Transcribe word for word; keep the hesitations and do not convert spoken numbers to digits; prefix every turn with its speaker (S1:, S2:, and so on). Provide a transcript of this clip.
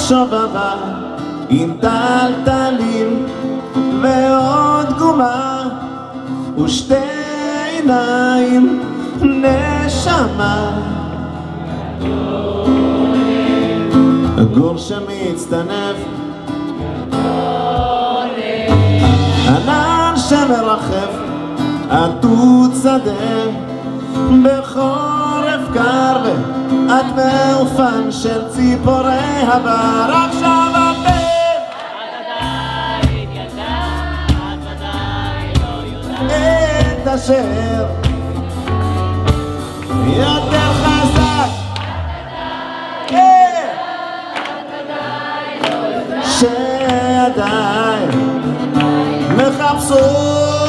S1: שובבה עם טלטלים ועוד גומה ושתי עיניים נשמה גור שמצטנף ענן שמרחף עתות שדה בחורף קר ואת מעופן של ציפורי הבר עכשיו הבן את אשר יותר חזק שעדיין מחפשות